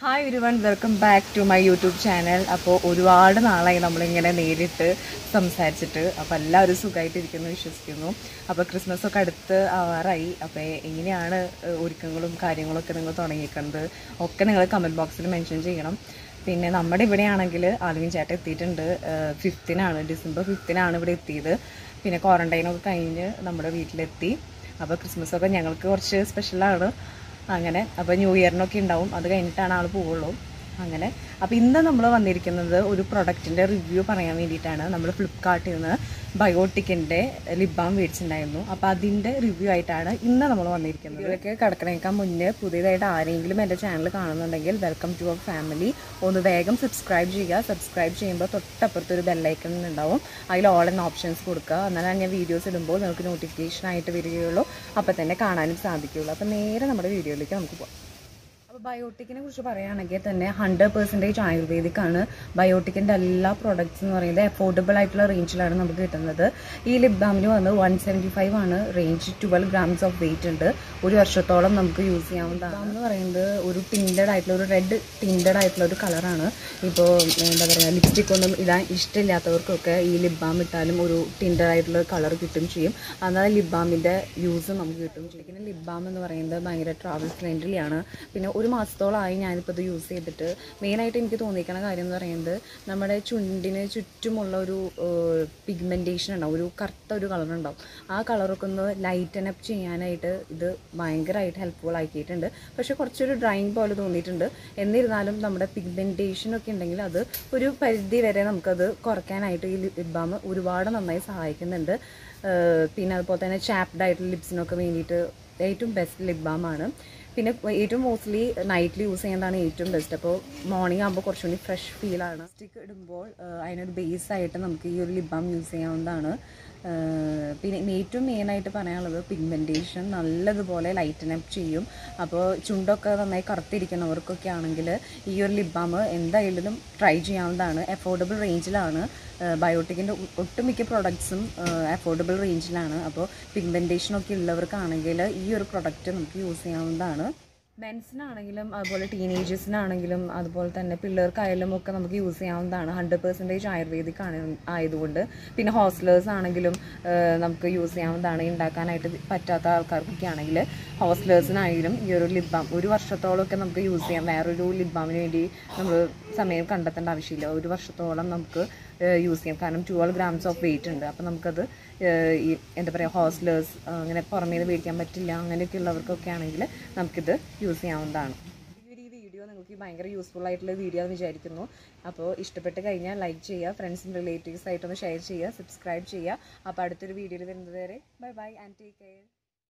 Hi everyone, welcome back to my YouTube channel. അപ്പോൾ ഒരുപാട് നാളായി നമ്മളിങ്ങനെ നേരിട്ട് സംസാരിച്ചിട്ട്. അപ്പോൾ എല്ലാവരും സുഖമായിട്ടിരിക്കുന്നു വിശ്വസിക്കുന്നു. അപ്പോൾ ക്രിസ്മസ് ഒക്കെ അടുത്ത് ആവാറായി. അപ്പോൾ എങ്ങനെയാണ് ഒരുക്കങ്ങളും കാര്യങ്ങളൊക്കെ നിങ്ങൾ തുടങ്ങിയിരിക്കുന്നത് ഒക്കെ നിങ്ങൾ കമൻറ്റ് ബോക്സിൽ മെൻഷൻ ചെയ്യണം. പിന്നെ നമ്മുടെ ഇവിടെയാണെങ്കിൽ ആൽവിൻ ചേട്ടൻ എത്തിയിട്ടുണ്ട്. 5th ഡിസംബർ 5th ഇവിടെ എത്തിയത്. പിന്നെ ക്വാറൻറ്റൈനൊക്കെ കഴിഞ്ഞ് നമ്മുടെ വീട്ടിലെത്തി. അപ്പോൾ ക്രിസ്മസൊക്കെ ഞങ്ങൾക്ക് കുറച്ച് സ്പെഷ്യലാണ്. അങ്ങനെ അപ്പോൾ ന്യൂ ഇയറിനൊക്കെ ഉണ്ടാവും, അത് കഴിഞ്ഞിട്ടാണ് ആൾ പോവുള്ളൂ. അങ്ങനെ അപ്പോൾ ഇന്ന് നമ്മൾ വന്നിരിക്കുന്നത് ഒരു പ്രൊഡക്റ്റിൻ്റെ റിവ്യൂ പറയാൻ വേണ്ടിയിട്ടാണ്. നമ്മൾ ഫ്ലിപ്കാർട്ടിൽ നിന്ന് ബയോട്ടിക്കിൻ്റെ ലിപ് ബാം മേടിച്ചിട്ടുണ്ടായിരുന്നു. അപ്പോൾ അതിൻ്റെ റിവ്യൂ ആയിട്ടാണ് ഇന്ന് നമ്മൾ വന്നിരിക്കുന്നത്. ഇതൊക്കെ കിടക്കണേക്കാൻ മുന്നേ പുതിയതായിട്ട് ആരെങ്കിലും എൻ്റെ ചാനൽ കാണുന്നുണ്ടെങ്കിൽ വെൽക്കം ടു അവർ ഫാമിലി. ഒന്ന് വേഗം സബ്സ്ക്രൈബ് ചെയ്യുക. സബ്സ്ക്രൈബ് ചെയ്യുമ്പോൾ തൊട്ടപ്പുറത്തൊരു ബെല്ലൈക്കൺ ഉണ്ടാവും, അതിൽ ഓൾ എന്ന ഓപ്ഷൻസ് കൊടുക്കുക. എന്നാലാണ് ഞാൻ വീഡിയോസ് ഇടുമ്പോൾ നിങ്ങൾക്ക് നോട്ടിഫിക്കേഷൻ ആയിട്ട് വരികയുള്ളൂ, അപ്പോൾ തന്നെ കാണാനും സാധിക്കുകയുള്ളൂ. അപ്പോൾ നേരെ നമ്മുടെ വീഡിയോയിലേക്ക് നമുക്ക് പോകാം. അപ്പോൾ ബയോട്ടിക്കിനെ കുറിച്ച് പറയുകയാണെങ്കിൽ തന്നെ 100% ആയുർവേദിക്കാണ്. ബയോട്ടിക്കിൻ്റെ എല്ലാ പ്രോഡക്റ്റ്സ് എന്ന് പറയുന്നത് അഫോർഡബിൾ ആയിട്ടുള്ള റേഞ്ചിലാണ് നമുക്ക് കിട്ടുന്നത്. ഈ ലിപ് ബാമിന് വന്ന് 175 ആണ് റേഞ്ച്. 12 grams ഓഫ് വെയിറ്റ് ഉണ്ട്. ഒരു വർഷത്തോളം നമുക്ക് യൂസ് ചെയ്യാവുന്നതാണ്. എന്ന് പറയുന്നത് ഒരു ടിൻറ്റഡ് ആയിട്ടുള്ള ഒരു റെഡ് ടിൻറ്റഡ് ആയിട്ടുള്ള ഒരു കളറാണ്. ഇപ്പോൾ എന്താ പറയുക, ലിപ്സ്റ്റിക് ഒന്നും ഇടാൻ ഇഷ്ടമില്ലാത്തവർക്കൊക്കെ ഈ ലിപ് ബാം ഇട്ടാലും ഒരു ടിൻറ്റഡ് ആയിട്ടുള്ള കളർ കിട്ടും ചെയ്യും. അതായത് ലിപ് ബാമിൻ്റെ യൂസ് നമുക്ക് കിട്ടും ചെയ്യും. പിന്നെ ലിപ് ബാം എന്ന് പറയുന്നത് ഭയങ്കര ട്രാവൽ ഫ്രണ്ട്ലി ആണ്. പിന്നെ ഒരു മാസത്തോളമായി ഞാനിപ്പോൾ ഇത് യൂസ് ചെയ്തിട്ട് മെയിനായിട്ട് എനിക്ക് തോന്നിയിരിക്കുന്ന കാര്യം എന്ന് പറയുന്നത് നമ്മുടെ ചുണ്ടിന് ചുറ്റുമുള്ള ഒരു പിഗ്മെൻറ്റേഷൻ ഉണ്ടാവും, ഒരു കറുത്ത ഒരു കളർ ഉണ്ടാവും. ആ കളറൊക്കെ ഒന്ന് ലൈറ്റൻ അപ്പ് ചെയ്യാനായിട്ട് ഇത് ഭയങ്കരമായിട്ട് ഹെൽപ്ഫുൾ ആക്കിയിട്ടുണ്ട്. പക്ഷേ കുറച്ചൊരു ഡ്രൈയിങ് പോലെ തോന്നിയിട്ടുണ്ട്. എന്നിരുന്നാലും നമ്മുടെ പിഗ്മെൻറ്റേഷനൊക്കെ ഉണ്ടെങ്കിൽ അത് ഒരു പരിധി വരെ നമുക്കത് കുറയ്ക്കാനായിട്ട് ഈ ലിപ് ബാം ഒരുപാട് നന്നായി സഹായിക്കുന്നുണ്ട്. പിന്നെ അതുപോലെ തന്നെ ചാപ്ഡ് ആയിട്ടുള്ള ലിപ്സിനൊക്കെ വേണ്ടിയിട്ട് ഏറ്റവും ബെസ്റ്റ് ലിപ് ബാമാണ്. പിന്നെ ഏറ്റവും മോസ്റ്റ്ലി നൈറ്റിൽ യൂസ് ചെയ്യുന്നതാണ് ഏറ്റവും ബെസ്റ്റ്. അപ്പോൾ മോർണിംഗ് ആകുമ്പോൾ കുറച്ചുകൂടി ഫ്രഷ് ഫീലാണ്. സ്റ്റിക്ക് ഇടുമ്പോൾ അതിനൊരു ബേസായിട്ട് നമുക്ക് ഈ ഒരു ലിപ് ബാം യൂസ് ചെയ്യാവുന്നതാണ്. പിന്നെ ഏറ്റവും മെയിനായിട്ട് പറയാനുള്ളത് പിഗ്മെൻറ്റേഷൻ നല്ലതുപോലെ ലൈറ്റൻ അപ്പ് ചെയ്യും. അപ്പോൾ ചുണ്ടൊക്കെ നന്നായി കറുത്തിരിക്കുന്നവർക്കൊക്കെ ആണെങ്കിൽ ഈ ഒരു ലിപ് ബാം എന്തായാലും ട്രൈ ചെയ്യാവുന്നതാണ്. അഫോർഡബിൾ റേഞ്ചിലാണ്. ബയോട്ടിക്കിൻ്റെ ഒട്ടുമിക്ക പ്രൊഡക്ട്സും അഫോർഡബിൾ റേഞ്ചിലാണ്. അപ്പോൾ പിഗ്മെൻറ്റേഷനൊക്കെ ഉള്ളവർക്കാണെങ്കിൽ ഈ ഒരു പ്രൊഡക്റ്റ് നമുക്ക് യൂസ് ചെയ്യാവുന്നതാണ്. മെൻസിനാണെങ്കിലും അതുപോലെ ടീനേജേഴ്സിനാണെങ്കിലും അതുപോലെ തന്നെ പിള്ളേർക്കായാലും ഒക്കെ നമുക്ക് യൂസ് ചെയ്യാവുന്നതാണ്. 100% ആയുർവേദിക് ആയതുകൊണ്ട്. പിന്നെ ഹോസ്റ്റലേഴ്സ് ആണെങ്കിലും നമുക്ക് യൂസ് ചെയ്യാവുന്നതാണ്. ഉണ്ടാക്കാനായിട്ട് പറ്റാത്ത ആൾക്കാർക്കൊക്കെ ആണെങ്കിൽ ഹോസ്റ്റലേഴ്സിനായാലും ഈ ഒരു ലിപ് ബാം ഒരു വർഷത്തോളമൊക്കെ നമുക്ക് യൂസ് ചെയ്യാം. വേറൊരു ലിപ് ബാമിന് വേണ്ടി നമ്മൾ സമയം കണ്ടെത്തേണ്ട ആവശ്യമില്ല. ഒരു വർഷത്തോളം നമുക്ക് യൂസ് ചെയ്യാം. കാരണം 12 grams ഓഫ് വെയിറ്റ് ഉണ്ട്. അപ്പോൾ നമുക്കത് ഈ എന്താ പറയുക, ഹോസ്റ്റലേഴ്സ് അങ്ങനെ പുറമേ നിന്ന് മേടിക്കാൻ പറ്റില്ല അങ്ങനെയൊക്കെ ഉള്ളവർക്കൊക്കെ ആണെങ്കിൽ നമുക്കിത് യൂസ് ചെയ്യാവുന്നതാണ്. ഈ വീഡിയോ നിങ്ങൾക്ക് ഭയങ്കര യൂസ്ഫുൾ ആയിട്ടുള്ള വീഡിയോ എന്ന് വിചാരിക്കുന്നു. അപ്പോൾ ഇഷ്ടപ്പെട്ട് കഴിഞ്ഞാൽ ലൈക്ക് ചെയ്യുക, ഫ്രണ്ട്സും റിലേറ്റീവ്സ് ആയിട്ടൊന്ന് ഷെയർ ചെയ്യുക, സബ്സ്ക്രൈബ് ചെയ്യുക. അപ്പോൾ അടുത്തൊരു വീഡിയോയിൽ വരുന്നത് വരെ bye bye and take care.